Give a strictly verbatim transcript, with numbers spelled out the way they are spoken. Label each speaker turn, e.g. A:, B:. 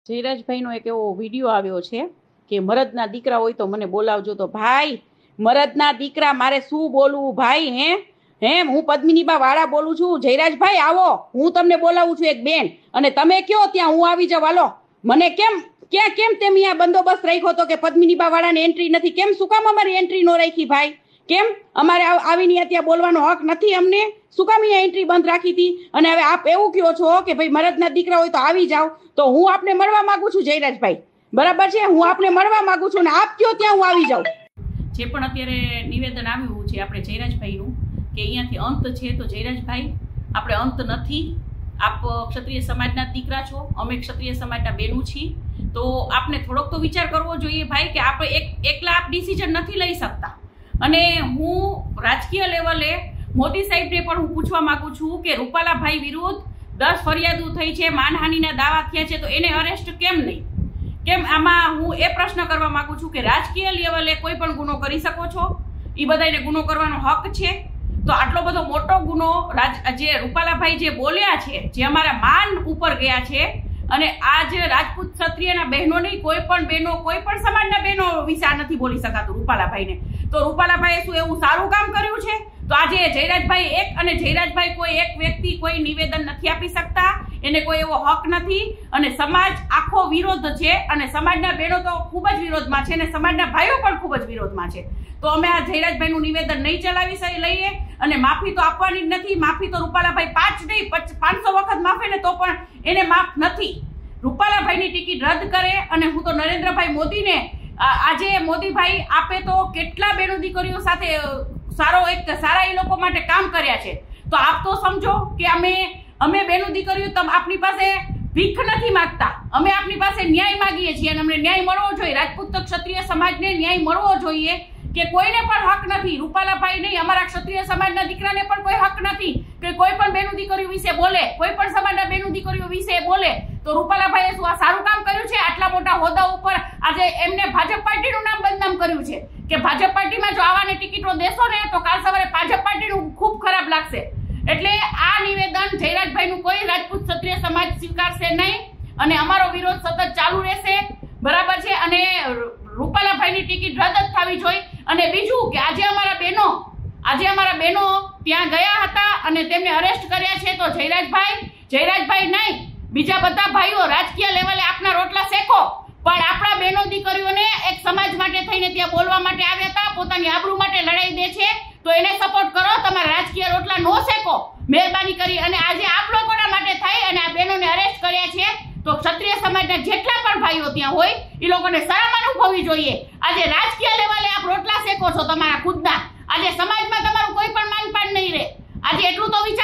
A: જયરાજભાઈનો એક એવો વિડીયો આવ્યો છે કે મરદના દીકરા હોય તો મને બોલાવજો. તો ભાઈ, મરદના દીકરા મારે શું બોલવું ભાઈ? હે હે હું પદ્મિનીબા વાળા બોલું છું. જયરાજભાઈ આવો, હું તમને બોલાવું છું એક બેન, અને તમે કયો ત્યાં હું આવી જાવ. હાલો, મને કેમ ક્યાં કેમ તેમ અહીંયા બંદોબસ્ત રાખ્યો તો કે પદ્મિનીબા વાળાને એન્ટ્રી નથી? કેમ શું કામ અમારી એન્ટ્રી નો રાખી ભાઈ? કેમ અમારે આવીને ત્યાં બોલવાનો હક નથી અમને? શું કામ અહીંયા એન્ટ્રી બંધ રાખી હતી? અને હવે આપ એવું કહો છો કે ભાઈ મરદના દીકરા હોય તો આવી જાવ, તો હું આપને મળવા માંગુ છું જયરાજભાઈ, બરાબર છે? હું આપને મળવા માંગુ છું ને આપ કયો ત્યાં હું આવી જાઉં. જે પણ અત્યારે નિવેદન આવ્યું છે આપણે જયરાજભાઈનું કે અહીંયાથી અંત છે, તો જયરાજભાઈ આપણે અંત નથી. આપ ક્ષત્રિય સમાજના દીકરા છો, અમે ક્ષત્રિય સમાજના બેનું છીએ, તો આપને થોડોક તો વિચાર કરવો જોઈએ ભાઈ કે આપણે એક એકલા આપ ડિસિઝન નથી લઈ શકતા. અને હું રાજકીય લેવલે મોદી સાહેબને પણ હું પૂછવા માંગુ છું કે રૂપાલાભાઈ વિરુદ્ધ દસ ફરિયાદો થઈ છે, માનહાનિના દાવા થયા છે, તો એને અરેસ્ટ કેમ નહીં? કેમ આમાં હું એ પ્રશ્ન કરવા માંગુ છું કે રાજકીય લેવલે કોઈ પણ ગુનો કરી શકો છો, એ બધાને ગુનો કરવાનો હક છે. તો આટલો બધો મોટો ગુનો જે રૂપાલાભાઈ જે બોલ્યા છે, જે અમારા માન ઉપર ગયા છે, અને આજ રાજપૂત ક્ષત્રિયના બહેનો નહીં, કોઈ પણ બહેનો, કોઈ પણ સમાજના બહેનો વિશે આ નથી બોલી શકાતું રૂપાલાભાઈને. તો રૂપાલાભાઈએ શું એવું સારું કામ કર્યું છે? તો આજે જયરાજભાઈ એક અને જયરાજભાઈ કોઈ એક વ્યક્તિ કોઈ નિવેદન નથી આપી શકતા, એને કોઈ એવો હક નથી, અને સમાજ આખો વિરોધ છે, અને સમાજના બહેનો તો ખૂબ જ વિરોધમાં છે, અને સમાજના ભાઈઓ પણ ખૂબ જ વિરોધમાં છે. તો અમે આ જયરાજભાઈનું નિવેદન નહીં ચલાવી લઈએ, અને માફી તો આપવાની જ નથી. માફી તો રૂપાલાભાઈ પાંચ નહીં પાંચસો વખત માફે ને તો પણ એને માફ નથી. રૂપાલાભાઈની ટિકિટ રદ કરે, અને હું તો નરેન્દ્રભાઈ મોદીને આજે મોદીભાઈ આપે તો કેટલા બેનો દીકરીઓ સાથે સારો એક સારા એ લોકો માટે કામ કર્યા છે, તો આપ તો સમજો કે અમે અમે બેનો દીકરીઓ તમ આપની પાસે ભીખ નથી માંગતા, અમે આપની પાસે ન્યાય માંગીએ છીએ, અને અમને ન્યાય મળવો જોઈએ. રાજપૂત ક્ષત્રિય સમાજને ન્યાય મળવો જોઈએ કે કોઈને પણ હક નથી, રૂપાલાભાઈ નહીં, અમારા ક્ષત્રિય સમાજના દીકરાને પણ કોઈ હક નથી કે કોઈ પણ બેનું દીકરીઓ વિશે બોલે, કોઈ પણ સમાજના બેનું દીકરીઓ વિશે બોલે. તો રૂપાલાભાઈએ શું આ સારું કામ કર્યું છે? આટલા મોટા હોદ્દા ઉપર આજે એમને ભાજપ પાર્ટીનું નામ બદનામ કર્યું છે કે ભાજપ પાર્ટીમાં જો આવાને ટિકિટો દેશો ને તો કાલ સવારે ભાજપ પાર્ટીનું ખૂબ ખરાબ લાગશે. એટલે આ નિવેદન જયરાજભાઈનું કોઈ રાજપૂત ક્ષત્રિય સમાજ સ્વીકારશે નહીં, અને અમારો વિરોધ સતત ચાલુ રહેશે, બરાબર છે? અને રૂપાલાભાઈની ટિકિટ રદ જ થવી જોઈએ. અને બીજું કે આજે અમારા બહેનો આજે અમારા બહેનો ત્યાં ગયા હતા અને તેમને અરેસ્ટ કર્યા છે, તો જયરાજભાઈ જયરાજભાઈ નહીં, બીજા બધા ભાઈઓ રાજકીય લેવલે આપના રોટલા શેકો, પણ આપણા બહેનો દીકરીઓને એક સમાજ માટે થઈને ત્યાં બોલવા માટે આવ્યા હતા, પોતાની આબરૂ માટે લડાઈ દે છે, તો એને સપોર્ટ કરો. તમારા રાજકીય રોટલા નો શેકો મહેરબાની કરી. અને આજે આપ લોકોના માટે થઈ અને આ બહેનોને અરેસ્ટ કર્યા છે, તો ક્ષત્રિય સમાજના જેટલા પણ ભાઈઓ ત્યાં હોય એ લોકોને શરમ અનુભવવી જોઈએ. આજે રાજકીય લેવલે આપ રોટલા શેકો છો તમારા ખુદના, આજે સમાજમાં તમારું કોઈ પણ માનપાન નહીં રહે. આજે એટલું તો વિચાર